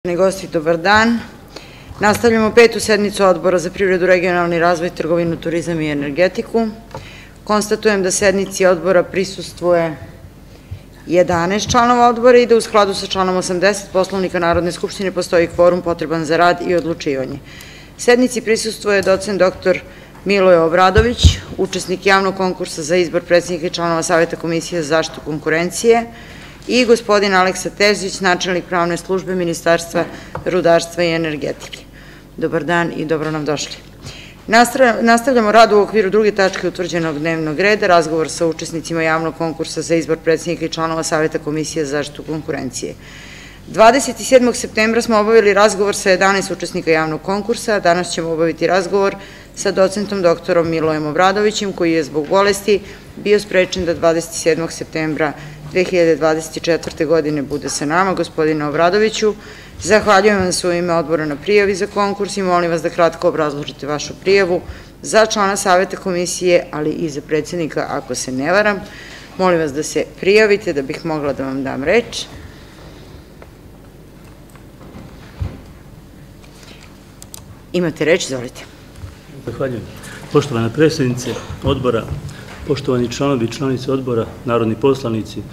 Gosti, dobar dan. Nastavljamo petu sednicu Odbora za privredu, regionalni razvoj, trgovinu, turizam i energetiku. Konstatujem da sednici odbora prisustvuje 11 članova odbora i da u skladu sa članom 80 Poslovnika Narodne skupštine postoji kvorum potreban za rad i odlučivanje. Sednici prisustvuje docent dr. Miloje Obradović, učesnik javnog konkursa za izbor predsednika i članova Saveta Komisije za zaštitu konkurencije, i gospodin Aleksa Terzić, načelnik pravne službe Ministarstva rudarstva i energetike. Dobar dan i dobro nam došli. Nastavljamo rad u okviru druge tačke utvrđenog dnevnog reda, razgovor sa učesnicima javnog konkursa za izbor predsednika i članova Saveta Komisije za zaštitu konkurencije. 27. septembra smo obavili razgovor sa 11 učesnika javnog konkursa, a danas ćemo obaviti razgovor sa docentom doktorom Milojem Obradovićem, koji je zbog bolesti bio sprečen da 27. septembra 2024. godine bude sa nama. Gospodine Obradoviću, zahvaljujem vam se u ime odbora na prijavi za konkurs i molim vas da kratko obrazložite vašu prijavu za člana Saveta Komisije, ali i za predsednika, ako se ne varam. Molim vas da se prijavite da bih mogla da vam dam reč. Imate reč, izvolite. Zahvaljujem. Poštovana predsjednice odbora, poštovani članovi i članice odbora, narodni poslanici,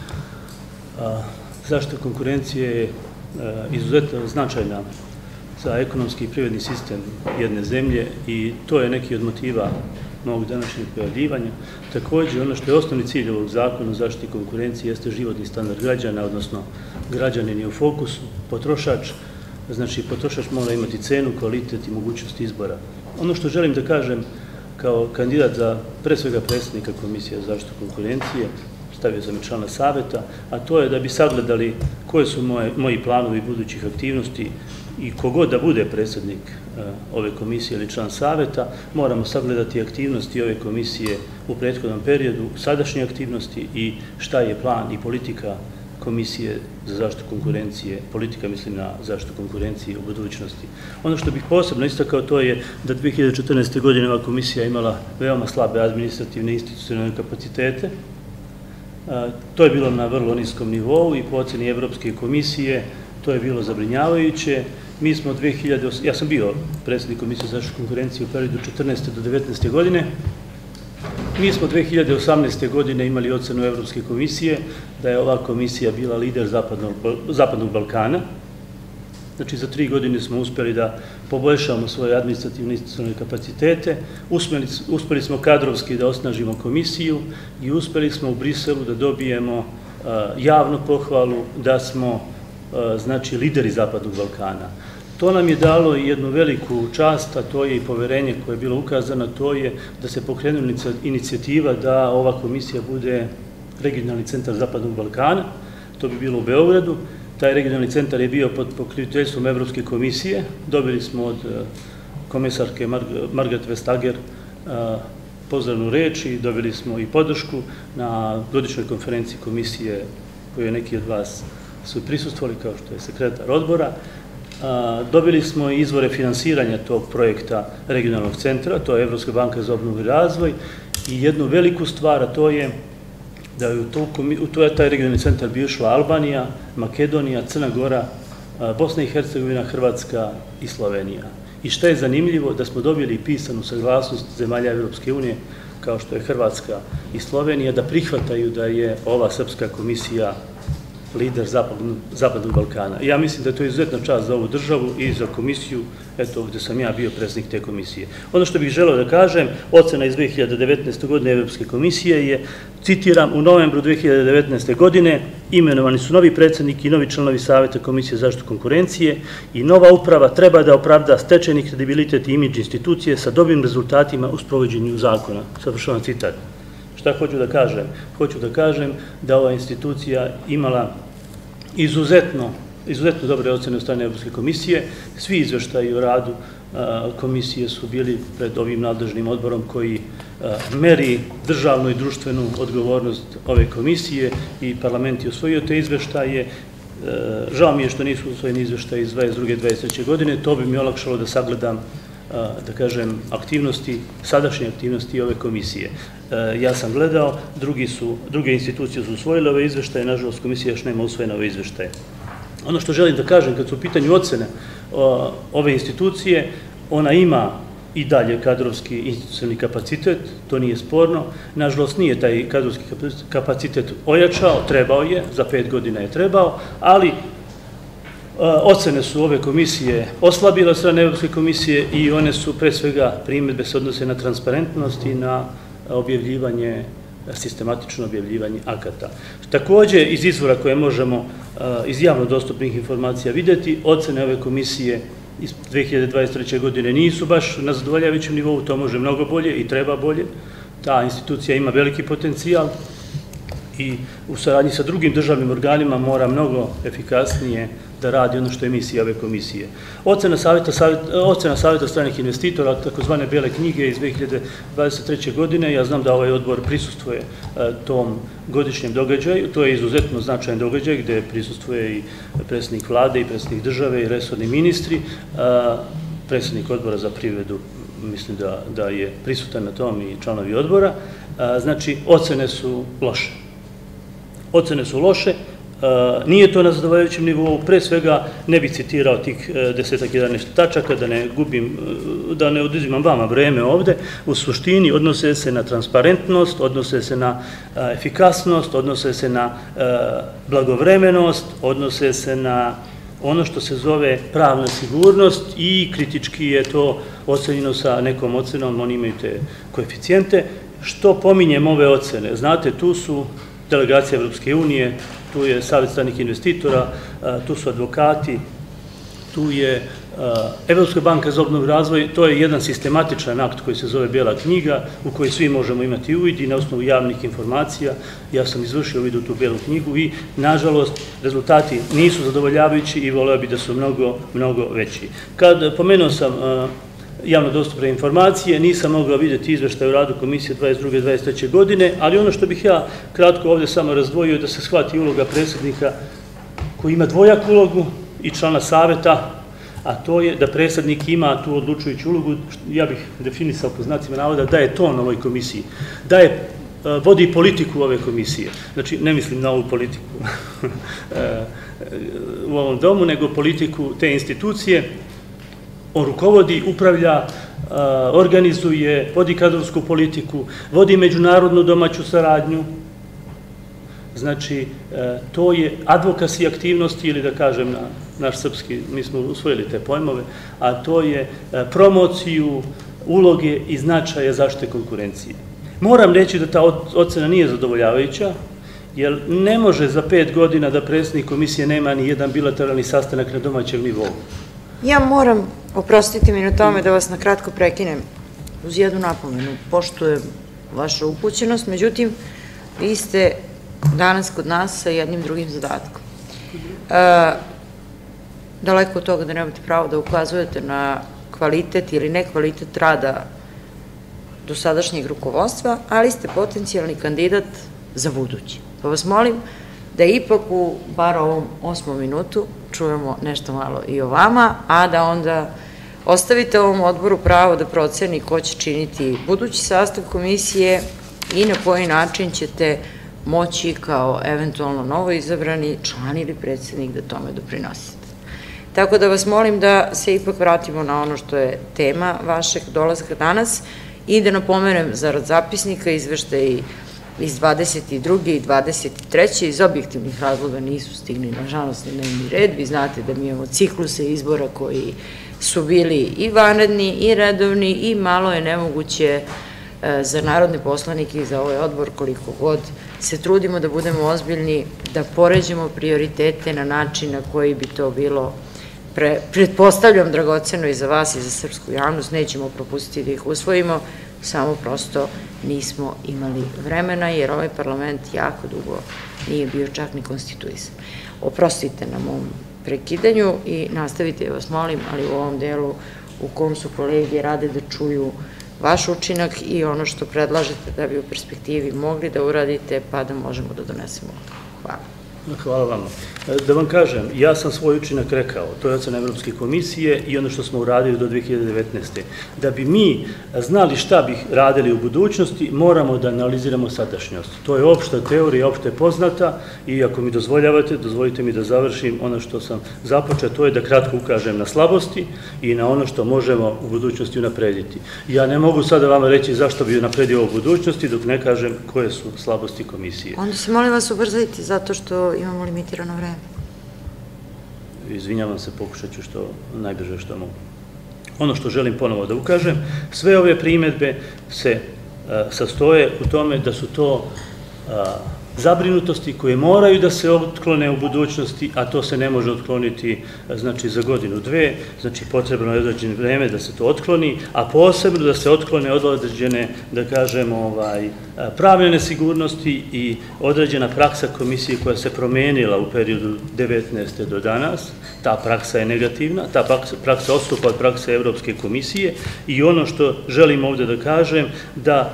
zaštita konkurencije je izuzetno značajna za ekonomski i privredni sistem jedne zemlje i to je neki od motiva mog današnjeg pojavljivanja. Također, ono što je osnovni cilj ovog zakona o zaštiti konkurencije jeste životni standard građana, odnosno građanin je u fokusu, potrošač. Znači, potrošač mora imati cenu, kvalitet i mogućnost izbora. Ono što želim da kažem kao kandidat za pre svega predsjednika Komisije za zaštitu konkurencije, stavio sam i člana saveta, a to je da bi sagledali koje su moji planovi budućih aktivnosti i kogod da bude predsjednik ove komisije ili član saveta, moramo sagledati aktivnosti ove komisije u prethodnom periodu, sadašnje aktivnosti i šta je plan i politika Komisije za zaštitu konkurencije, politika mislim na zaštitu konkurencije u budućnosti. Ono što bih posebno istakao to je da 2014. godine ova komisija imala veoma slabe administrativne i institucionalne kapacitete. To je bilo na vrlo niskom nivou i po oceni Evropske komisije to je bilo zabrinjavajuće. Mi smo ja sam bio predsjednik Komisije za zaštitu konkurencije u periodu 14. do 19. godine. Mi smo 2018. godine imali ocenu Evropske komisije da je ova komisija bila lider Zapadnog Balkana. Znači, za 3 godine smo uspjeli da poboljšamo svoje administrativne institucionalne kapacitete, uspjeli smo kadrovski da osnažimo komisiju i uspjeli smo u Briselu da dobijemo javnu pohvalu da smo, znači, lideri Zapadnog Balkana. To nam je dalo jednu veliku čast, a to je i poverenje koje je bilo ukazano, to je da se pokrenula inicijativa da ova komisija bude regionalni centar Zapadnog Balkana. To bi bilo u Beogradu. Taj regionalni centar je bio pod pokroviteljstvom Evropske komisije. Dobili smo od komesarke Margrethe Vestager pozdravnu reč i dobili smo i podršku na godišnjoj konferenciji komisije koju neki od vas su prisustvovali, kao što je sekretar odbora. Dobili smo izvore finansiranja tog projekta regionalnog centra, to je Evropska banka za obnovu i razvoj, i jednu veliku stvar, a to je da je u taj regionalni centar bi ušla Albanija, Makedonija, Crna Gora, Bosna i Hercegovina, Hrvatska i Slovenija. I što je zanimljivo, da smo dobili pisanu saglasnost zemalja Evropske unije, kao što je Hrvatska i Slovenija, da prihvataju da je ova srpska komisija lider Zapadnog Balkana. Ja mislim da je to izuzetna čast za ovu državu i za komisiju, eto ovdje sam ja bio predsjednik te komisije. Ono što bih želeo da kažem, ocena iz 2019. godine Evropske komisije je, citiram, u novembru 2019. godine imenovani su novi predsjednik i novi članovi Saveta Komisije za zaštitu konkurencije i nova uprava treba da opravda stečeni kredibilitet i imidž institucije sa dobrim rezultatima u sprovođenju zakona. Završavam citat. Šta hoću da kažem? Hoću da kažem da ova institucija imala izuzetno dobre ocene od strane Evropske komisije. Svi izveštaji o radu komisije su bili pred ovim nadležnim odborom koji meri državnu i društvenu odgovornost ove komisije i parlament je usvojio te izveštaje. Žao mi je što nisu usvojeni izveštaji iz 22. i 23. godine, to bi mi olakšalo da sagledam, da kažem, sadašnje aktivnosti ove komisije. Ja sam gledao, druge institucije su usvojile ove izveštaje, nažalost komisija još nema usvojene ove izveštaje. Ono što želim da kažem kad su u pitanju ocene ove institucije, ona ima i dalje kadrovski institucionalni kapacitet, to nije sporno. Nažalost, nije taj kadrovski kapacitet ojačao, trebao je, za 5 godina je trebao, ali ocene su ove komisije oslabile od strane Evropske komisije i one su, pre svega, primedbe se odnose na transparentnost i na objavljivanje, sistematično objavljivanje akata. Takođe, iz izvora koje možemo iz javno dostupnih informacija videti, ocene ove komisije iz 2023. godine nisu baš na zadovoljavajućem nivou, to može mnogo bolje i treba bolje. Ta institucija ima veliki potencijal i u saradnji sa drugim državnim organima mora mnogo efikasnije da radi ono što je misija ove komisije. Ocena Saveta stranih investitora, takozvane Bele knjige iz 2023. godine, ja znam da ovaj odbor prisustvuje tom godišnjem događaju, to je izuzetno značajan događaj gde prisustvuje i predsjednik vlade i predsjednik države i resorni ministri, predsjednik odbora za privredu, mislim da je prisutan na tom i članovi odbora. Znači, ocene su loše. Ocene su loše, nije to na zadovoljavajućem nivou, pre svega ne bih citirao tih 10-11 tačaka, da ne oduzimam vama vreme ovde, u suštini odnose se na transparentnost, odnose se na efikasnost, odnose se na blagovremenost, odnose se na ono što se zove pravna sigurnost i kritički je to ocenjeno sa nekom ocenom, oni imaju te koeficijente. Što pominjem ove ocene? Znate, tu su delegacija Evropske unije, tu je Savet stranih investitora, tu su advokati, tu je Evropska banka za obnovu i razvoj, to je jedan sistematičan akt koji se zove Bijela knjiga, u kojoj svi možemo imati uvid i na osnovu javnih informacija. Ja sam izvršio uvid u tu Bijelu knjigu i, nažalost, rezultati nisu zadovoljavajući i voleo bih da su mnogo veći. Kad pomenuo sam javno dostupne informacije, nisam mogao vidjeti izveštaj o radu komisije 22. i 23. godine, ali ono što bih ja kratko ovde samo razdvojio je da se shvati uloga predsjednika koji ima dvojaku ulogu i člana saveta, a to je da predsjednik ima tu odlučujuću ulogu, ja bih definisao po znacima navoda, da je ton ovoj komisiji, da je vodi politiku ove komisije. Znači, ne mislim na ovu politiku u ovom domu, nego politiku te institucije. On rukovodi, upravlja, organizuje, vodi kadrovsku politiku, vodi međunarodnu domaću saradnju. Znači, to je advokasi aktivnosti, ili da kažem na naš srpski, mi smo usvojili te pojmove, a to je promociju uloge i značaja zaštite konkurencije. Moram reći da ta ocena nije zadovoljavajuća, jer ne može za 5 godina da predsjednik komisije nema ni jedan bilateralni sastanak na domaćem nivou. Ja moram, oprostite mi na tome, da vas na kratko prekinem uz jednu napomenu. Poštujem vašu upućenost, međutim, vi ste danas kod nas sa jednim drugim zadatkom. Daleko od toga da nemate pravo da ukazujete na kvalitet ili nekvalitet rada dosadašnjeg rukovodstva, ali ste potencijalni kandidat za budući. Pa vas molim da ipak u bar ovom 8. minutu čujemo nešto malo i o vama, a da onda ostavite ovom odboru pravo da proceni ko će činiti budući sastav komisije i na koji način ćete moći kao eventualno novo izabrani član ili predsjednik da tome doprinosite. Tako da vas molim da se ipak vratimo na ono što je tema vašeg dolaska danas i da napomenem zarad zapisnika izveštaji iz 22. i 23. iz objektivnih razloga nisu stigli, nažalost, na dnevni red. Vi znate da mi imamo cikluse izbora koji su bili i vanredni i redovni i malo je nemoguće za narodne poslanike i za ovaj odbor, koliko god se trudimo da budemo ozbiljni, da poređemo prioritete na način na koji bi to bilo, pretpostavljam, dragoceno i za vas i za srpsku javnost, nećemo propustiti da ih usvojimo, samo prosto nismo imali vremena, jer ovaj parlament jako dugo nije bio čak ni konstituisan. Oprostite na mom prekidanju i nastavite, vas molim, ali u ovom delu u kom su kolege rade da čuju vaš učinak i ono što predlažete da bi u perspektivi mogli da uradite, pa da možemo da donesemo odluku. Hvala. Hvala vam. Da vam kažem, ja sam svoj učinak rekao, to je ocena Evropske komisije i ono što smo uradili do 2019. Da bi mi znali šta bi radili u budućnosti, moramo da analiziramo sadašnjost. To je opšta teorija, opšte poznata i ako mi dozvoljavate, dozvolite mi da završim ono što sam započeo, to je da kratko ukažem na slabosti i na ono što možemo u budućnosti unaprediti. Ja ne mogu sada vama reći zašto bi unapredio u budućnosti dok ne kažem koje su slabosti komisije. Onda se molim vas ubrzajte zato što imamo limitirano vreme. Izvinjavam se, pokušat ću što najbrže što mogu. Ono što želim ponovo da ukažem, sve ove primedbe se sastoje u tome da su to zabrinutosti koje moraju da se otklone u budućnosti, a to se ne može otkloniti znači za godinu, dve, znači potrebno je određeno vreme da se to otkloni, a posebno da se otklone određene, da kažem, pravne nesigurnosti i određena praksa komisije koja se promenila u periodu 19. do danas. Ta praksa je negativna, ta praksa odstupa od prakse Evropske komisije i ono što želim ovde da kažem, da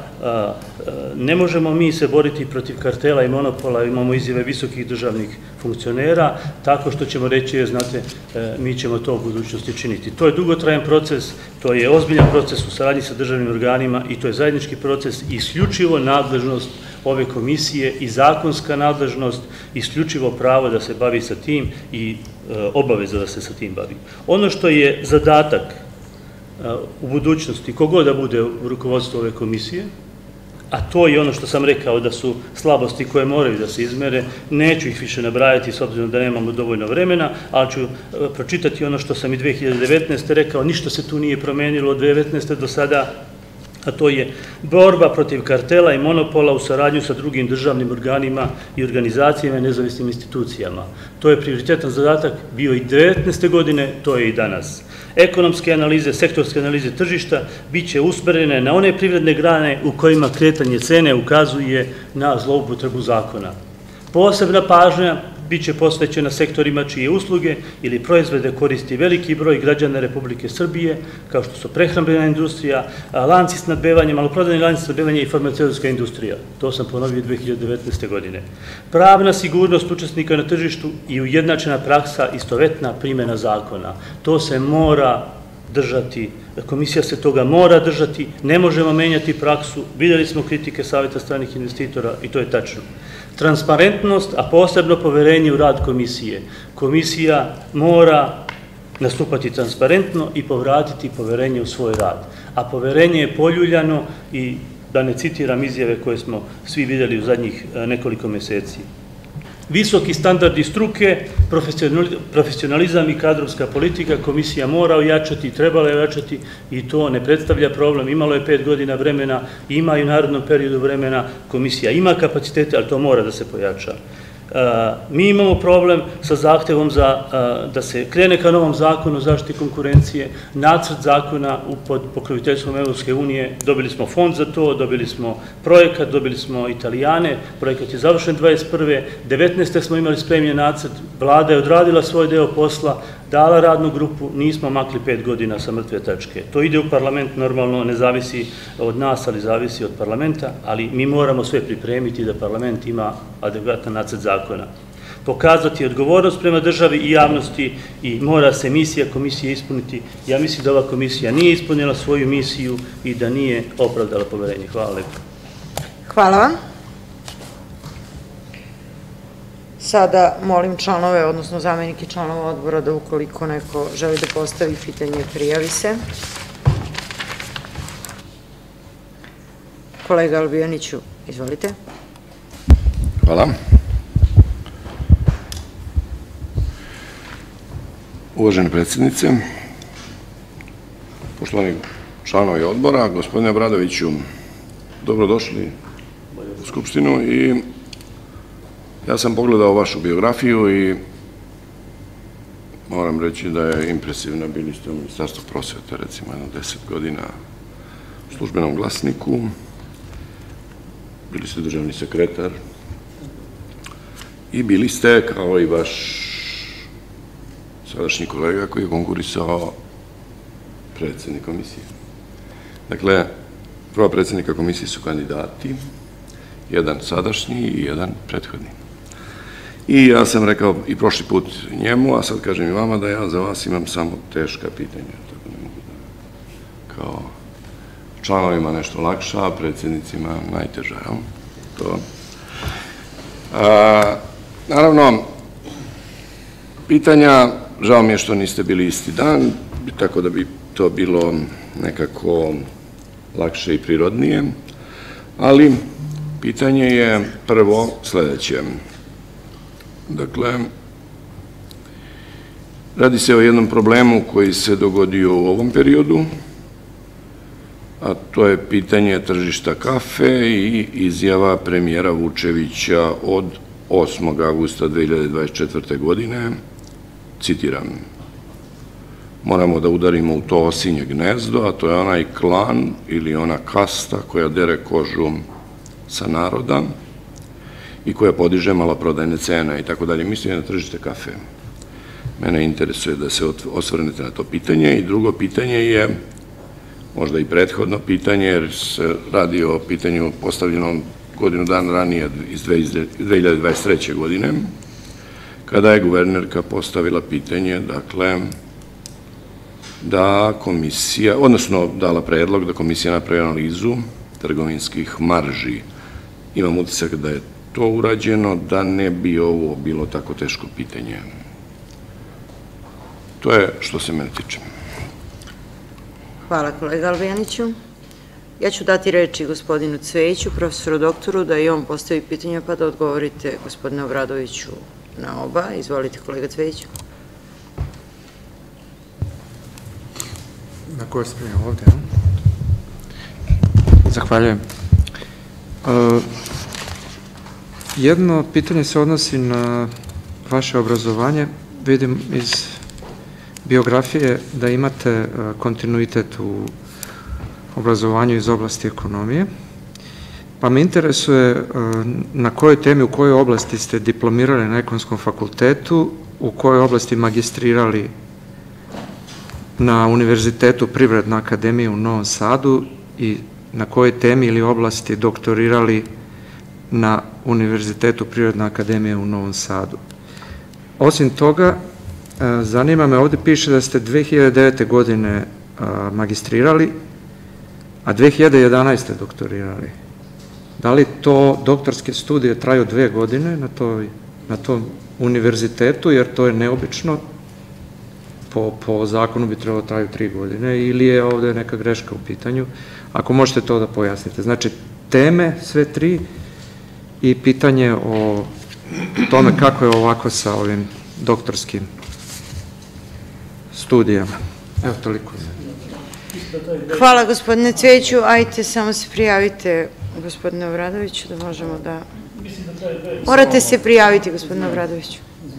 ne možemo mi se boriti protiv kartela i monopola, imamo izjave visokih državnih funkcionera, tako što ćemo reći, znate, mi ćemo to u budućnosti činiti. To je dugotrajan proces, to je ozbiljan proces u saradnji sa državnim organima i to je zajednički proces i isključivo nadležnost ove komisije i zakonska nadležnost, isključivo pravo da se bavi sa tim i obaveza da se sa tim bavi. Ono što je zadatak u budućnosti, kogod da bude u rukovodstvu ove komisije, a to je ono što sam rekao da su slabosti koje moraju da se izmere, neću ih više nabrajati s obzirom da nemamo dovoljno vremena, ali ću pročitati ono što sam i 2019. rekao, ništa se tu nije promenilo od 2019. do sada, a to je borba protiv kartela i monopola u saradnju sa drugim državnim organima i organizacijama i nezavisnim institucijama. To je prioritetan zadatak bio i 2019. godine, to je i danas. Ekonomske analize, sektorske analize tržišta bit će usmerene na one privredne grane u kojima kretanje cene ukazuje na zloupotrebu zakona. Posebna pažnja bit će posvećena sektorima čije usluge ili proizvode koristi veliki broj građana Republike Srbije, kao što su prehrambena industrija, lanci snabdevanja, maloprodajni lanci snabdevanja i farmaceutska industrija. To sam ponovio 2019. godine. Pravna sigurnost učesnika na tržištu i ujednačena praksa, istovetna primjena zakona. To se mora držati, komisija se toga mora držati, ne možemo menjati praksu, vidjeli smo kritike Saveta stranih investitora i to je tačno. Transparentnost, a posebno poverenje u rad komisije. Komisija mora nastupati transparentno i povratiti poverenje u svoj rad. A poverenje je poljuljano i, da ne citiram izjave koje smo svi vidjeli u zadnjih nekoliko meseci. Visoki standardi struke, profesionalizam i kadrovska politika komisija mora ojačati, trebala je ojačati i to ne predstavlja problem. Imalo je 5 godina vremena, ima i u narednom periodu vremena, komisija ima kapacitete, ali to mora da se pojača. Mi imamo problem sa zahtevom da se krene ka novom zakonu o zaštiti konkurencije, nacrt zakona pod pokroviteljstvom Evropske unije, dobili smo fond za to, dobili smo projekat, dobili smo Italijane, projekat je završen 21. 19. smo imali spremljen nacrt, vlada je odradila svoj deo posla, dala radnu grupu, nismo makli 5 godina sa mrtve tačke. To ide u parlament, normalno ne zavisi od nas, ali zavisi od parlamenta, ali mi moramo sve pripremiti da parlament ima adekvatan nacrt zakona. Pokazati odgovornost prema državi i javnosti i mora se misija komisije ispuniti. Ja mislim da ova komisija nije ispunila svoju misiju i da nije opravdala poverenje. Hvala lepo. Hvala vam. Sada molim članove, odnosno zamenike članova odbora da ukoliko neko želi da postavi pitanje, prijavi se. Kolega Albijaniću, izvolite. Hvala. Uvažene predsjednice, poštovani članovi odbora, gospodine Obradoviću, dobrodošli u Skupštinu i ja sam pogledao vašu biografiju i moram reći da je impresivna. Bili ste u Ministarstvu prosvete, recimo, 10 godina u Službenom glasniku, bili ste državni sekretar i bili ste, kao i vaš sadašnji kolega koji je konkurisao predsjednik komisije. Dakle, prva predsjednika komisije su kandidati, jedan sadašnji i jedan prethodni. I ja sam rekao i prošli put njemu, a sad kažem i vama da ja za vas imam samo teška pitanja. Tako ne mogu da, kao članovima nešto lakša, a predsjednicima najteža, jel? To. Naravno, pitanja, žao mi je što niste bili isti dan, tako da bi to bilo nekako lakše i prirodnije, ali pitanje je prvo sledeće. Dakle, radi se o jednom problemu koji se dogodio u ovom periodu, a to je pitanje tržišta kafe i izjava premijera Vučevića od 8. augusta 2024. godine, citiram, moramo da udarimo u to osinje gnezdo, a to je onaj klan ili ona kasta koja dere kožu sa naroda i koja podiže maloprodajne cene i tako dalje. Mislim na tržište kafe. Mene interesuje da se osvrnete na to pitanje. I drugo pitanje je, možda i prethodno pitanje, jer se radi o pitanju postavljenom godinu dana ranije iz 2023. godine, kada je guvernerka postavila pitanje, dakle, da komisija, odnosno dala predlog da komisija napravi analizu trgovinskih marži. Imam utisak da je to urađeno, da ne bi ovo bilo tako teško pitanje. To je što se mene tiče. Hvala kolega Albijaniću. Ja ću dati reči gospodinu Cvejiću, profesoru doktoru, da i on postavi pitanja pa da odgovorite gospodine Obradoviću na oba. Izvolite kolega Cvejiću. Na koje sam ja ovde? Zahvaljujem. Jedno pitanje se odnosi na vaše obrazovanje. Vidim iz biografije da imate kontinuitet u obrazovanju iz oblasti ekonomije, pa me interesuje na kojoj temi, u kojoj oblasti ste diplomirali na Ekonomskom fakultetu, u kojoj oblasti magistrirali na Univerzitetu Privredna akademija u Novom Sadu i na kojoj temi ili oblasti doktorirali na Univerzitetu Privredna akademija u Novom Sadu. Osim toga, zanima me, ovde piše da ste 2009. godine magistrirali, a 2011. doktorirali. Da li to doktorske studije traju 2 godine na tom univerzitetu, jer to je neobično, po zakonu bi trebalo traju 3 godine, ili je ovde neka greška u pitanju? Ako možete to da pojasnite. Znači, teme, sve 3, i pitanje o tome kako je ovako sa ovim doktorskim studijama. Evo, toliko. Hvala gospodine Cvejiću. Ajte, samo se prijavite gospodine Obradoviću da možemo da... Morate se prijaviti gospodine Obradoviću.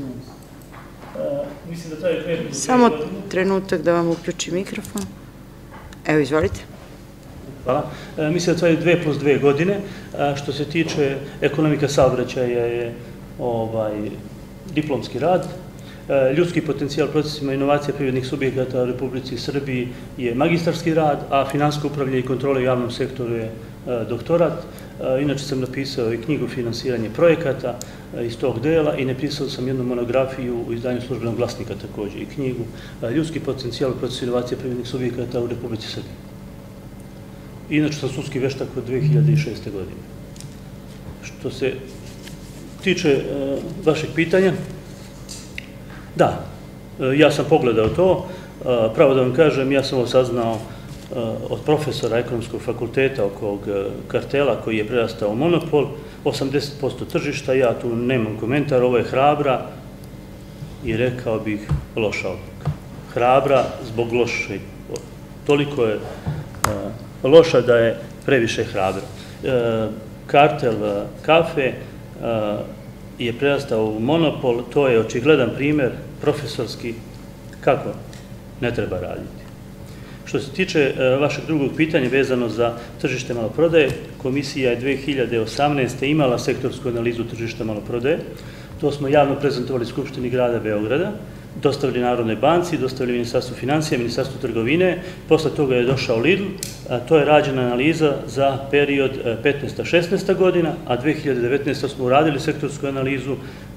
Samo trenutak da vam uključim mikrofon. Evo, izvolite. Hvala. Mislim da traju 2+2 godine. Što se tiče ekonomika saobraćaja je diplomski rad. Ljudski potencijal procesima inovacija privrednih subjekata u Republici Srbiji je magistarski rad, a finansijsko upravljanje i kontrole u javnom sektoru je doktorat. Inače sam napisao i knjigu Finansiranje projekata iz tog dela i napisao sam jednu monografiju u izdanju Službenog glasnika također i knjigu Ljudski potencijal u procesu inovacija privrednih subjekata u Republici Srbiji. Inače sam sudski veštak od 2006. godine. Što se tiče vašeg pitanja, da, ja sam pogledao to, pravo da vam kažem, ja sam ovo saznao od profesora Ekonomskog fakulteta oko ovog kartela koji je prerastao u monopol, 80% tržišta, ja tu nemam komentar, ovo je hrabra i rekao bih loša odluka. Hrabra zbog loše, toliko je loša da je previše hrabra. Kartel kafe je prerastao u monopol, to je očigledan primjer profesorski kako ne treba raditi. Što se tiče vašeg drugog pitanja vezano za tržište maloprodaje, komisija je 2018. imala sektorsku analizu tržišta maloprodaje. To smo javno prezentovali Skupštini grada Beograda, dostavili Narodnoj banci, dostavili Ministarstvu financija, Ministarstvu trgovine, posle toga je došao Lidl, to je rađena analiza za period 15-16 godina, a 2019. smo uradili sektorsku analizu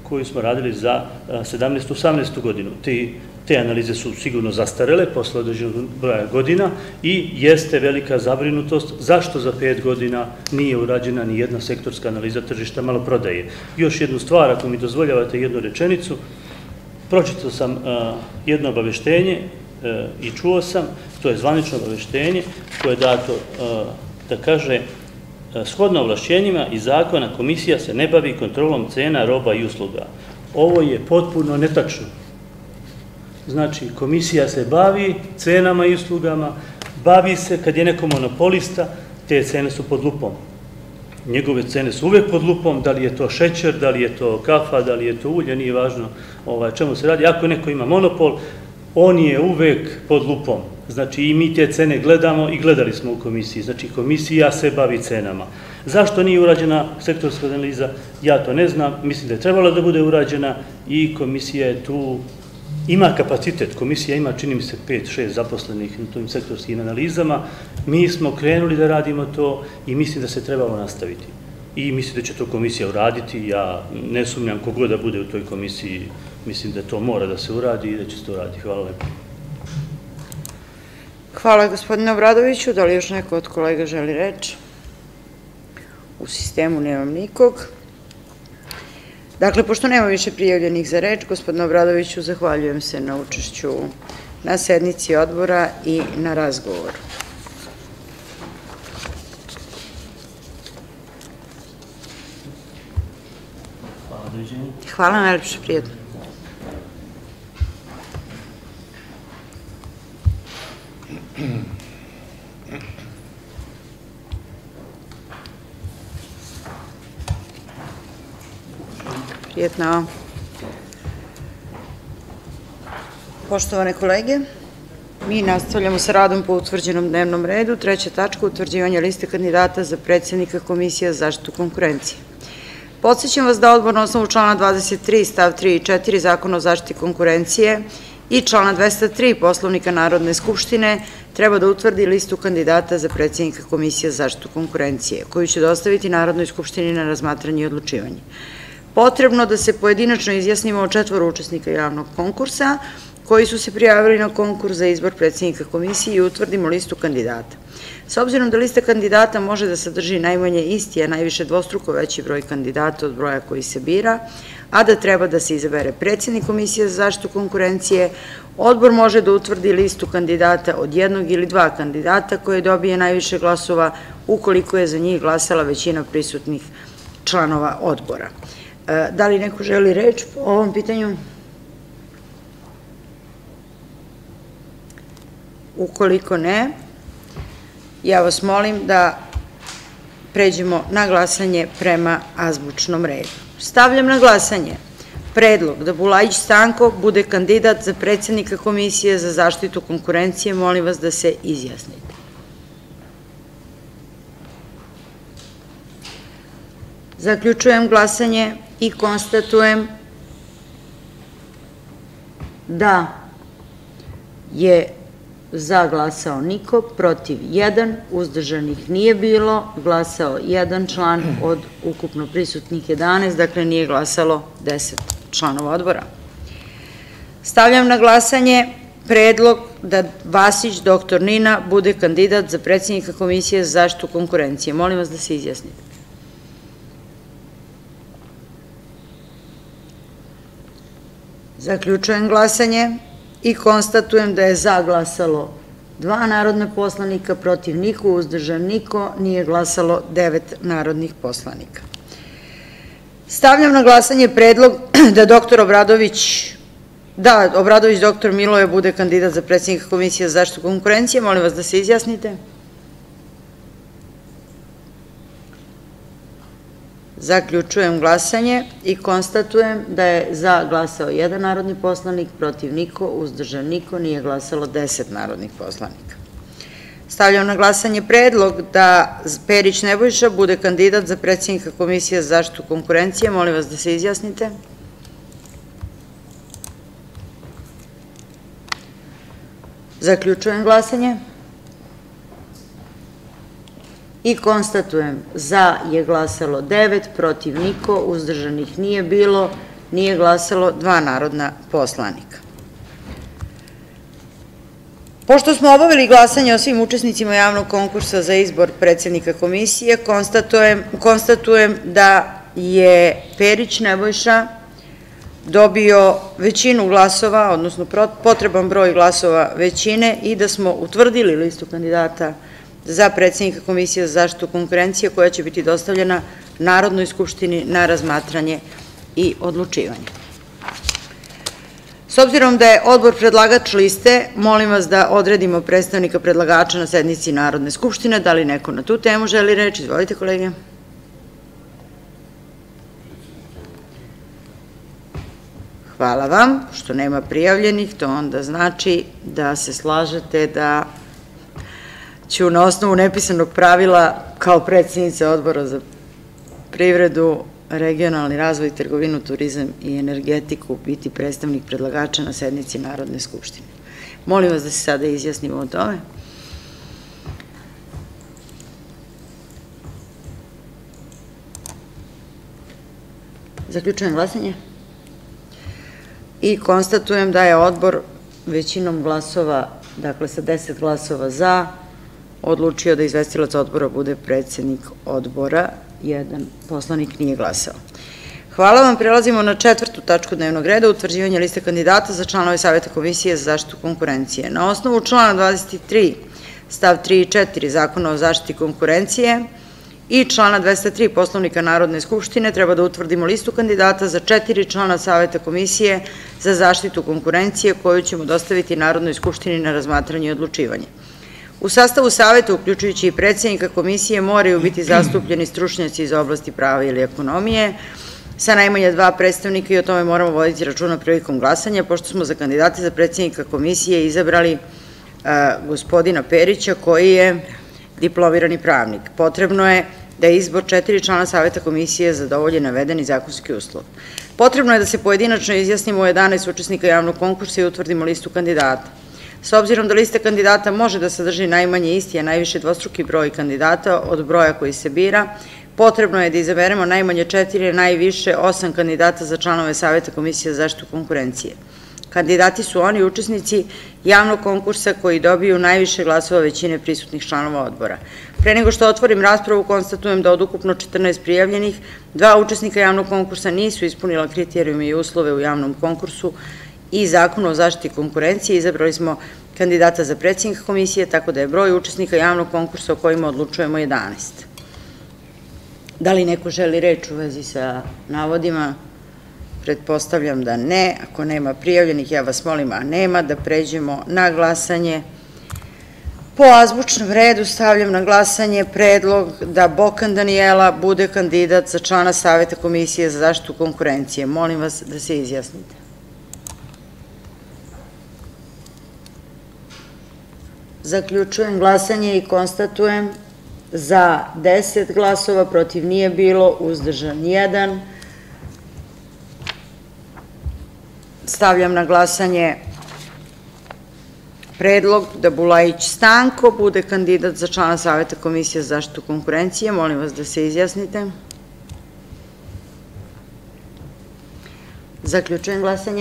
koju smo radili za 17-18 godinu. Te analize su sigurno zastarele posle određenog broja godina i jeste velika zabrinutost zašto za 5 godina nije urađena ni jedna sektorska analiza tržišta maloprodaje. Još jednu stvar, ako mi dozvoljavate jednu rečenicu, pročitao sam jedno obaveštenje i čuo sam, to je zvanično obaveštenje koje je dato da kaže: shodno ovlašćenjima iz zakona komisija se ne bavi kontrolom cena roba i usluga. Ovo je potpuno netačno. Znači, komisija se bavi cenama i uslugama, bavi se kad je neko monopolista, te cene su pod lupom. Njegove cene su uvek pod lupom, da li je to šećer, da li je to kafa, da li je to ulje, nije važno čemu se radi. Ako neko ima monopol, on je uvek pod lupom. Znači, i mi te cene gledamo i gledali smo u komisiji. Znači, komisija se bavi cenama. Zašto nije urađena sektorska analiza? Ja to ne znam. Mislim da je trebala da bude urađena i komisija je tu, ima kapacitet. Komisija ima, čini mi se, 5-6 zaposlenih na tim sektorskim analizama. Mi smo krenuli da radimo to i mislim da se trebamo nastaviti. I mislim da će to komisija uraditi. Ja ne sumnjam kogod da bude u toj komisiji. Mislim da to mora da se uradi i da će se to uraditi. Hvala lepo. Hvala, gospodine Obradoviću. Da li još neko od kolega želi reč? U sistemu nemam nikog. Dakle, pošto nema više prijavljenih za reč, gospodine Obradoviću, zahvaljujem se na učešću na sednici odbora i na razgovoru. Hvala, doviđenja. Hvala, najlepše, prijatno. Prijetno. Poštovane kolege, mi nastavljamo sa radom po utvrđenom dnevnom redu. Treća tačka, utvrđivanje liste kandidata za predsjednika Komisije za zaštitu konkurencije. Podsećam vas da odbor na osnovu člana 23 stav 3 i 4 Zakona o zaštiti konkurencije i člana 203 Poslovnika Narodne skupštine treba da utvrdi listu kandidata za predsjednika Komisije za zaštitu konkurencije, koju će dostaviti Narodnoj skupštini na razmatranje i odlučivanje. Potrebno da se pojedinačno izjasnimo o 4 učesnika javnog konkursa koji su se prijavili na konkurs za izbor predsjednika komisije i utvrdimo listu kandidata. S obzirom da lista kandidata može da sadrži najmanje isti, a najviše dvostruko veći broj kandidata od broja koji se bira, a da treba da se izabere predsjednik Komisije za zaštitu konkurencije, odbor može da utvrdi listu kandidata od 1 ili 2 kandidata koje dobije najviše glasova ukoliko je za njih glasala većina prisutnih članova odbora. Da li neko želi reč po ovom pitanju? Ukoliko ne, ja vas molim da pređemo na glasanje prema azbučnom redu. Stavljam na glasanje predlog da Bulajić Stanko bude kandidat za predsjednika Komisije za zaštitu konkurencije. Molim vas da se izjasnite. Zaključujem glasanje i konstatujem da je za glasao niko, protiv 1, uzdržanih nije bilo, glasao 1 član od ukupno prisutnih 11, dakle nije glasalo 10 članova odbora. Stavljam na glasanje predlog da Vasić dr. Nina bude kandidat za predsjednika Komisije za zaštitu konkurencije. Molim vas da se izjasnite. Zaključujem glasanje i konstatujem da je za glasalo 2 narodna poslanika, protiv niko, uzdržan niko, nije glasalo 9 narodnih poslanika. Stavljam na glasanje predlog da Obradović dr. Miloje bude kandidat za predsjednika Komisije za zaštitu konkurencije. Molim vas da se izjasnite. Zaključujem glasanje i konstatujem da je za glasao 1 narodni poslanik, protiv niko, uzdržan niko, nije glasalo 10 narodnih poslanika. Stavljam na glasanje predlog da Perić Nebojša bude kandidat za predsjednika Komisije za zaštitu konkurencije. Molim vas da se izjasnite. Zaključujem glasanje i konstatujem za je glasalo 9, protiv niko, uzdržanih nije bilo, nije glasalo 2 narodna poslanika. Pošto smo obavili glasanje o svim učesnicima javnog konkursa za izbor predsednika komisije, konstatujem da je Perić Nebojša dobio većinu glasova, odnosno potreban broj glasova većine i da smo utvrdili listu kandidata za predsednika Komisije za zaštitu konkurencije koja će biti dostavljena Narodnoj skupštini na razmatranje i odlučivanje. S obzirom da je odbor predlagač liste, molim vas da odredimo predstavnika predlagača na sednici Narodne skupštine. Da li neko na tu temu želi reč? Izvolite, kolege. Hvala vam. Što nema prijavljenih, to onda znači da se slažete da ću na osnovu nepisanog pravila kao predsednica Odbora za privredu, regionalni razvoj, trgovinu, turizam i energetiku biti predstavnik predlagača na sednici Narodne skupštine. Molim vas da se sada izjasnimo o tome. Zaključujem glasanje i konstatujem da je odbor većinom glasova, dakle sa 10 glasova za, odlučio da izvestilac odbora bude predsednik odbora. 1 poslanik nije glasao. Hvala vam. Prelazimo na 4. tačku dnevnog reda, utvrđivanje liste kandidata za članove Saveta Komisije za zaštitu konkurencije. Na osnovu člana 23 stav 3 i 4 Zakona o zaštiti konkurencije i člana 203 Poslovnika Narodne skupštine treba da utvrdimo listu kandidata za 4 člana Saveta Komisije za zaštitu konkurencije koju ćemo dostaviti Narodnoj skupštini na razmatranje i odlučivanje. U sastavu Saveta, uključujući i predsednika komisije, moraju biti zastupljeni stručnjaci iz oblasti prava ili ekonomije sa najmanje 2 predstavnika i o tome moramo voditi računa prilikom glasanja, pošto smo za kandidate za predsednika komisije izabrali gospodina Perića, koji je diplomirani pravnik. Potrebno je da izbor 4 člana Saveta komisije zadovolji navedeni zakonski uslov. Potrebno je da se pojedinačno izjasnimo o 11 učesnika javnog konkursa i utvrdimo listu kandidata. S obzirom da lista kandidata može da sadrži najmanje isti, a najviše dvostruki broj kandidata od broja koji se bira, potrebno je da izaberemo najmanje 4, najviše 8 kandidata za članove Saveta Komisije za zaštitu konkurencije. Kandidati su oni učesnici javnog konkursa koji dobiju najviše glasova većine prisutnih članova odbora. Pre nego što otvorim raspravu, konstatujem da od ukupno 14 prijavljenih, 2 učesnika javnog konkursa nisu ispunila kriterijume i uslove u javnom konkursu i Zakonu o zaštiti konkurencije. Izabrali smo kandidata za predsednika komisije, tako da je broj učesnika javnog konkursa o kojima odlučujemo 11. Da li neko želi reč u vezi sa navodima? Pretpostavljam da ne. Ako nema prijavljenih, ja vas molim, a nema, da pređemo na glasanje. Po azbučnom redu stavljam na glasanje predlog da Bokan Danijela bude kandidat za člana Saveta Komisije za zaštitu konkurencije. Molim vas da se izjasnite. Zaključujem glasanje i konstatujem za 10 glasova, protiv nije bilo, uzdržan 1. Stavljam na glasanje predlog da Bulajić Stanko bude kandidat za člana Saveta Komisije za zaštitu konkurencije. Molim vas da se izjasnite. Zaključujem glasanje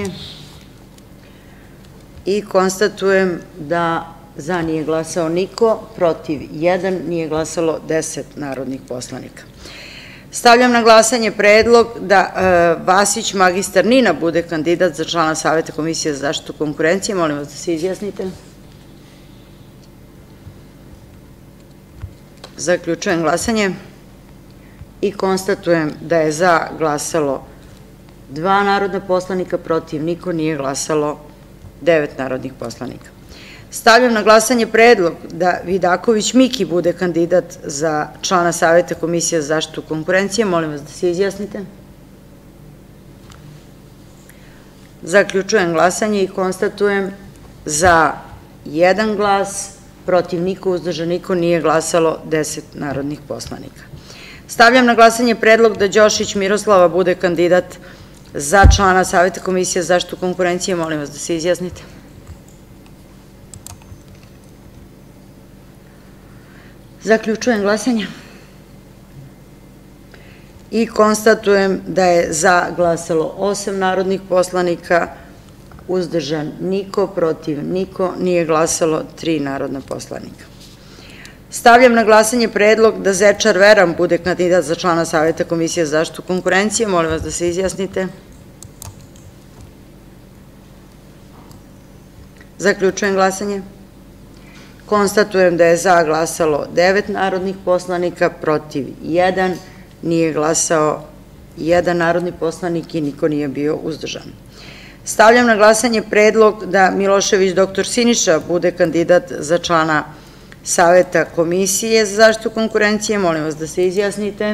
i konstatujem da za nije glasao niko, protiv 1, nije glasalo 10 narodnih poslanika. Stavljam na glasanje predlog da Vasić magistar Nina bude kandidat za člana Saveta Komisije za zaštitu konkurencije. Molim vas da se izjasnite. Zaključujem glasanje i konstatujem da je za glasalo 2 narodna poslanika, protiv niko, nije glasalo 9 narodnih poslanika. Stavljam na glasanje predlog da Vidaković Miki bude kandidat za člana Saveta Komisije za zaštitu konkurencije. Molim vas da se izjasnite. Zaključujem glasanje i konstatujem za 1 glas, protiv niko, uzdržan niko, nije glasalo 10 narodnih poslanika. Stavljam na glasanje predlog da Đošić Miroslava bude kandidat za člana Saveta Komisije za zaštitu konkurencije. Molim vas da se izjasnite. Zaključujem glasanje i konstatujem da je za glasalo 8 narodnih poslanika, uzdržan niko, protiv niko, nije glasalo 3 narodna poslanika. Stavljam na glasanje predlog da Zečar Veran bude kandidat za člana Saveta Komisije za zaštitu konkurencije. Molim vas da se izjasnite. Zaključujem glasanje. Konstatujem da je za glasalo 9 narodnih poslanika, protiv 1, nije glasao 1 narodni poslanik i niko nije bio uzdržan. Stavljam na glasanje predlog da Milošević dr. Siniša bude kandidat za člana Saveta Komisije za zaštitu konkurencije. Molim vas da se izjasnite.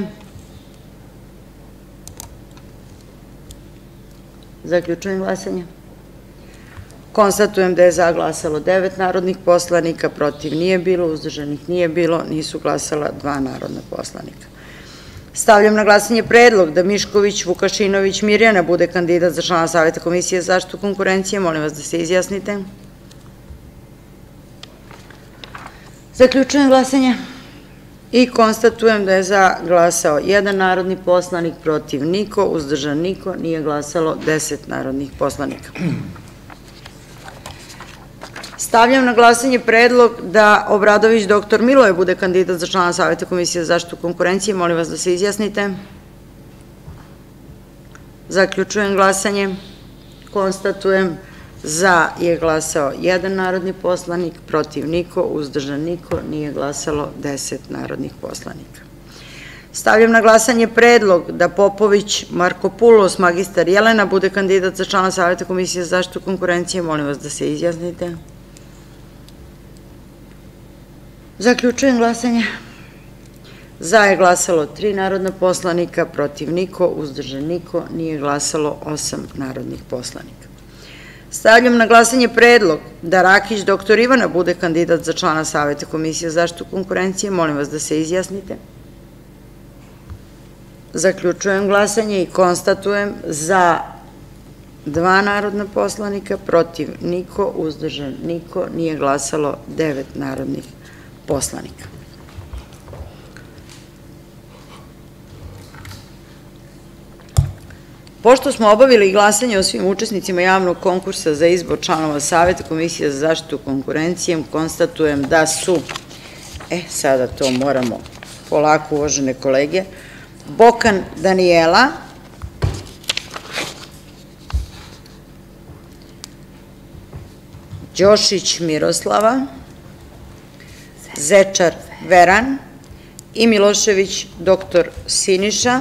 Zaključujem glasanje. Konstatujem da je za glasalo 9 narodnih poslanika, protiv nije bilo, uzdržanih nije bilo, nisu glasala 2 narodna poslanika. Stavljam na glasanje predlog da Mišković Vukašinović Mirjana bude kandidat za člana Saveta Komisije za zaštitu konkurencije. Molim vas da se izjasnite. Zaključujem glasanje i konstatujem da je za glasao 1 narodni poslanik, protiv niko, uzdržan niko, nije glasalo 10 narodnih poslanika. Stavljam na glasanje predlog da Obradović dr. Miloje bude kandidat za člana Saveta Komisije za zaštitu konkurencije. Molim vas da se izjasnite. Zaključujem glasanje. Konstatujem za je glasao 1 narodni poslanik, protiv niko, uzdržan niko, nije glasalo 10 narodnih poslanika. Stavljam na glasanje predlog da Popović Markopulos magistar Jelena bude kandidat za člana Saveta Komisije za zaštitu konkurencije. Molim vas da se izjasnite. Zaključujem glasanje. Za je glasalo 3 narodna poslanika, protiv niko, uzdržan niko, nije glasalo 8 narodnih poslanika. Stavljam na glasanje predlog da Rakić dr. Ivana bude kandidat za člana Saveta Komisije za zaštitu konkurencije. Molim vas da se izjasnite. Zaključujem glasanje i konstatujem za 2 narodna poslanika, protiv niko, uzdržan niko, nije glasalo 9 narodnih poslanika. Pošto smo obavili glasanje o svim učesnicima javnog konkursa za izbor članova Saveta Komisije za zaštitu konkurencije, konstatujem da su, sada to moramo polako, uvažene kolege, Bokan Danijela, Đošić Miroslava, Zečar Veran i Milošević dr. Siniša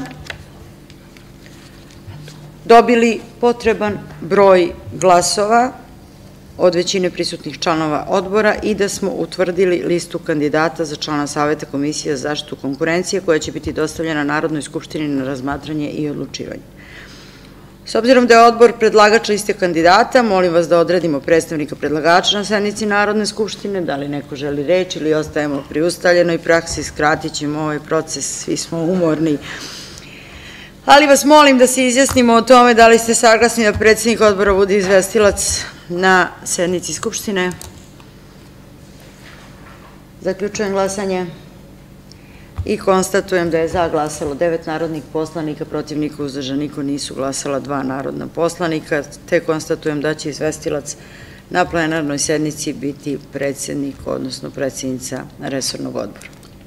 dobili potreban broj glasova od većine prisutnih članova odbora i da smo utvrdili listu kandidata za člana Saveta Komisije za zaštitu konkurencije koja će biti dostavljena Narodnoj skupštini na razmatranje i odlučivanje. S obzirom da je odbor predlagač liste kandidata, molim vas da odredimo predstavnika predlagača na sednici Narodne skupštine. Da li neko želi reč ili ostajemo pri ustaljenoj praksi, skratit ćemo ovaj proces, svi smo umorni. Ali vas molim da se izjasnimo o tome da li ste saglasni da predsednik odbora bude izvestilac na sednici Skupštine. Zaključujem glasanje i konstatujem da je za glasalo 9 narodnih poslanika, protiv niko, uzdržan niko, nisu glasala 2 narodna poslanika, te konstatujem da će izvestilac na plenarnoj sednici biti predsednik, odnosno predsednica resornog odbora.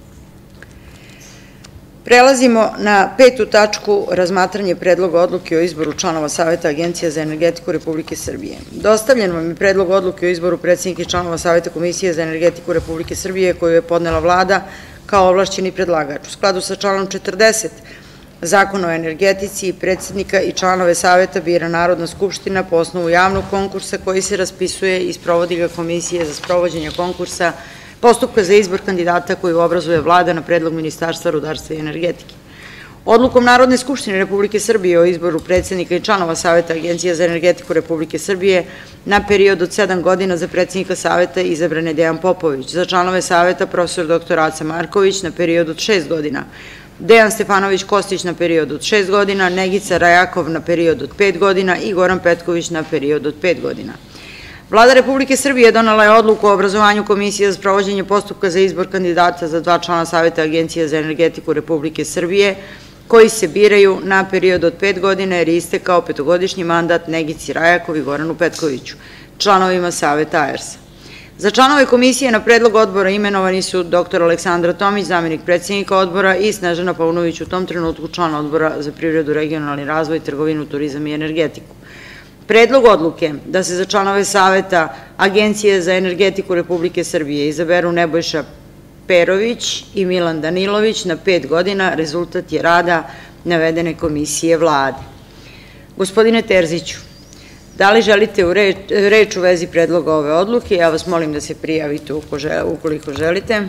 Prelazimo na 5. tačku razmatranje predloga odluke o izboru članova Saveta Agencije za energetiku Republike Srbije. Dostavljen vam je predlog odluke o izboru predsednika i članova Saveta Komisije za energetiku Republike Srbije koju je podnela Vlada kao ovlašćeni predlagač. U skladu sa članom 40 Zakona o energetici, predsednika i članove Saveta bira Narodna skupština po osnovu javnog konkursa koji se raspisuje i sprovodi ga Komisija za sprovođenje konkursa postupka za izbor kandidata koju obrazuje Vlada na predlog Ministarstva rudarstva i energetike. Odlukom Narodne skupštine Republike Srbije o izboru predsednika i članova Saveta Agencije za energetiku Republike Srbije na period od 7 godina za predsednika Saveta izabran je Dejan Popović, za članove Saveta profesor dr. Aca Marković na period od 6 godina, Dejan Stefanović Kostić na period od 6 godina, Negica Rajakov na period od 5 godina i Goran Petković na period od 5 godina. Vlada Republike Srbije donela je odluku o obrazovanju Komisije za sprovođenje postupka za izbor kandidata za 2 člana Saveta Agencije za energetiku Republike Srbije koji se biraju na period od 5 godina jer je istekao 5-godišnji mandat Negici Rajakovi i Goranu Petkoviću, članovima Saveta AERS-a. Za članove komisije na predlog odbora imenovani su dr. Aleksandra Tomić, zamenik predsednika odbora, i Snežana Paunović, u tom trenutku član odbora za privredu, regionalni razvoj, trgovinu, turizam i energetiku. Predlog odluke da se za članove Saveta Agencije za energetiku Republike Srbije izaberu Nebojša Perović i Milan Danilović na 5 godina rezultat je rada navedene komisije Vlade. Gospodine Terziću, da li želite reč u vezi predloga ove odluke? Ja vas molim da se prijavite ukoliko želite.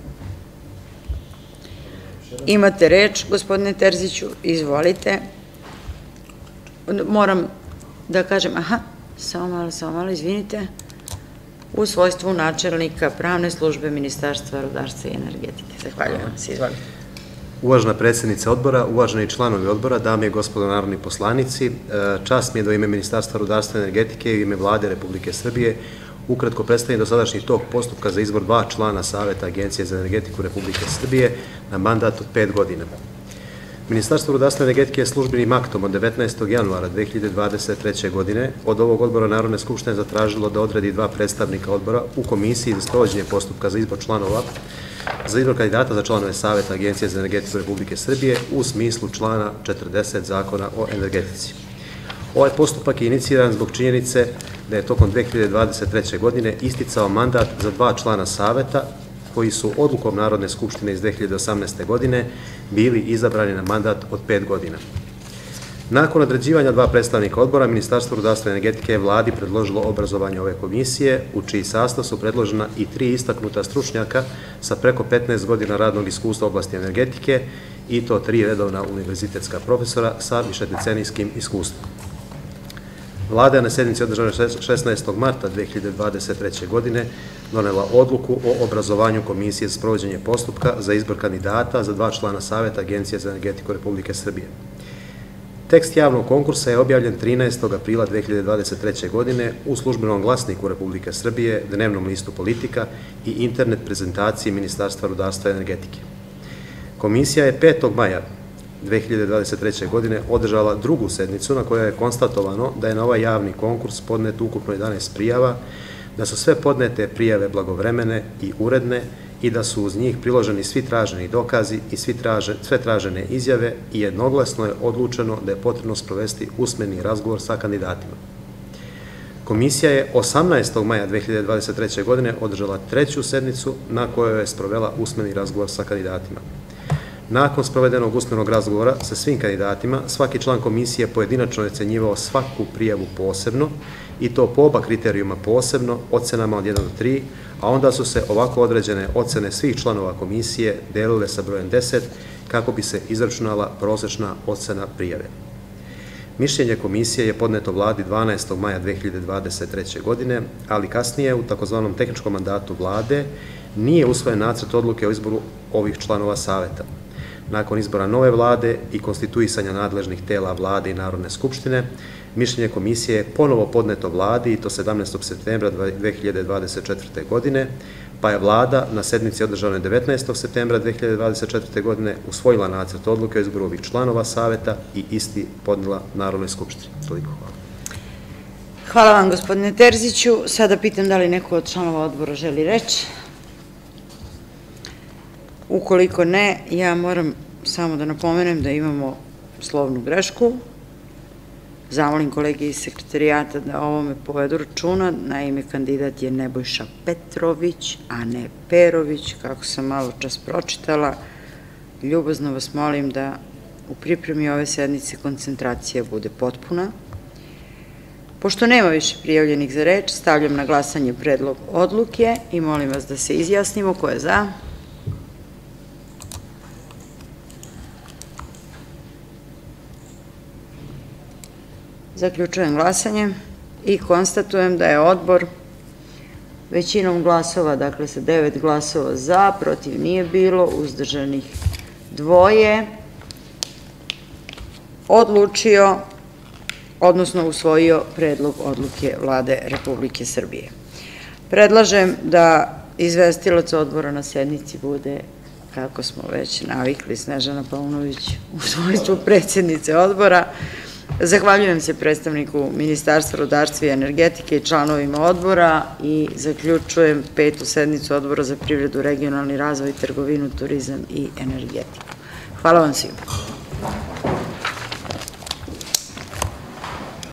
Imate reč, gospodine Terziću, izvolite. Moram da kažem, samo malo, izvinite, u svojstvu načelnika pravne službe Ministarstva rudarstva i energetike. Zahvaljujem se, izvolite. Uvažena predsednica odbora, uvaženi članovi odbora, dame i gospodo narodni poslanici, čast mi je da u ime Ministarstva rudarstva i energetike i u ime Vlade Republike Srbije ukratko predstavim dosadašnji tok postupka za izbor 2 člana Saveta Agencije za energetiku Republike Srbije na mandat od 5 godina. Ministarstvo rudarstva i energetike je službenim aktom od 19. januara 2023. godine od ovog odbora Narodne skupštine zatražilo da odredi 2 predstavnika odbora u komisiji za sprovođenje postupka za izbor članova za izbor kandidata za članove Saveta Agencije za energetiku Republike Srbije u smislu člana 40 Zakona o energetici. Ovaj postupak je iniciran zbog činjenice da je tokom 2023. godine isticao mandat za 2 člana Saveta koji su odlukom Narodne skupštine iz 2018. godine bili izabrani na mandat od 5 godina. Nakon određivanja 2 predstavnika odbora, Ministarstvo rudarstva i energetike je Vladi predložilo obrazovanje ove komisije, u čiji sastav su predložena i 3 istaknuta stručnjaka sa preko 15 godina radnog iskustva u oblasti energetike i to 3 redovna univerzitetska profesora sa višedecenijskim iskustvom. Vlada je na sednici održanoj 16. marta 2023. godine donela odluku o obrazovanju Komisije za sprovođenje postupka za izbor kandidata za 2 člana Saveta Agencije za energetiku Republike Srbije. Tekst javnog konkursa je objavljen 13. aprila 2023. godine u službenom glasniku Republike Srbije, dnevnom listu Politika i internet prezentaciji Ministarstva rudarstva i energetike. Komisija je 5. maja 2023. godine održala drugu sednicu na kojoj je konstatovano da je na ovaj javni konkurs podnet ukupno 11 prijava, da su sve podnete prijave blagovremene i uredne i da su uz njih priloženi svi traženi dokazi i sve tražene izjave i jednoglasno je odlučeno da je potrebno sprovesti usmeni razgovor sa kandidatima. Komisija je 18. maja 2023. godine održala 3. sednicu na kojoj je sprovela usmeni razgovor sa kandidatima. Nakon sprovedenog usmenog razgovora sa svim kandidatima, svaki član komisije pojedinačno je ocenjivao svaku prijavu posebno i to po oba kriterijuma posebno, ocenama od 1 do 3, a onda su se ovako određene ocene svih članova komisije delile sa brojem 10 kako bi se izračunala prosečna ocena prijave. Mišljenje komisije je podneto Vladi 12. maja 2023. godine, ali kasnije u takozvanom tehničkom mandatu Vlade nije usvojen nacrt odluke o izboru ovih članova Saveta. Nakon izbora nove Vlade i konstituisanja nadležnih tela Vlade i Narodne skupštine, mišljenje komisije je ponovo podneto Vladi i to 17. septembra 2024. godine, pa je Vlada na sednici održanoj 19. septembra 2024. godine usvojila nacrt odluke o izboru ovih članova Saveta i isti podnela Narodnoj skupštini. Toliko hvala. Hvala vam, gospodine Terziću. Sada pitam da li neko od članova odbora želi reč. Ukoliko ne, ja moram samo da napomenem da imamo slovnu grešku. Zamolim kolege iz sekretarijata da o ovome povedu računa. Naime, kandidat je Nebojša Petrović, a ne Perović, kako sam malo čas pročitala. Ljubazno vas molim da u pripremi ove sednice koncentracija bude potpuna. Pošto nema više prijavljenih za reč, stavljam na glasanje predlog odluke i molim vas da se izjasnimo ko je za. Zaključujem glasanje i konstatujem da je odbor većinom glasova, dakle sa 9 glasova za, protiv nije bilo, uzdržanih 2, odlučio, odnosno usvojio predlog odluke Vlade Republike Srbije. Predlažem da izvestilac odbora na sednici bude kako smo već navikli, Snežana Paunović u svojstvu predsjednice odbora. Zahvaljujem se predstavniku Ministarstva rudarstva i energetike i članovima odbora i zaključujem 5. sednicu Odbora za privredu, regionalni razvoj, trgovinu, turizam i energetiku. Hvala vam svima.